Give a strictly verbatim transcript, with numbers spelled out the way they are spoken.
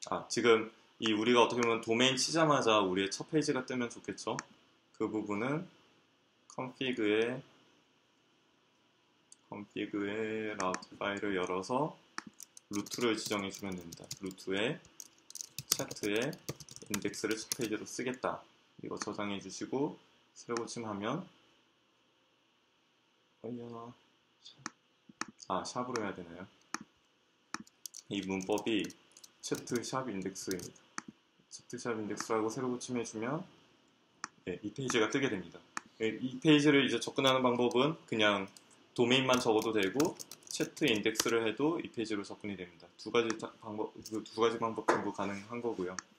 아, 지금 이 우리가 어떻게 보면 도메인 치자마자 우리의 첫 페이지가 뜨면 좋겠죠? 그 부분은 config에 config의 라우트 파일을 열어서 루트를 지정해 주면 됩니다. 루트에 차트에 인덱스를 첫 페이지로 쓰겠다. 이거 저장해 주시고 새로 고침하면 어이야. 아, 샵으로 해야 되나요? 이 문법이 차트 샵 인덱스입니다. 차트 샵 인덱스라고 새로 고침해 주면 네, 이 페이지가 뜨게 됩니다. 이 페이지를 이제 접근하는 방법은 그냥 도메인만 적어도 되고 차트 인덱스를 해도 이 페이지로 접근이 됩니다. 두 가지 방법, 두 가지 방법 정도 가능한 거고요.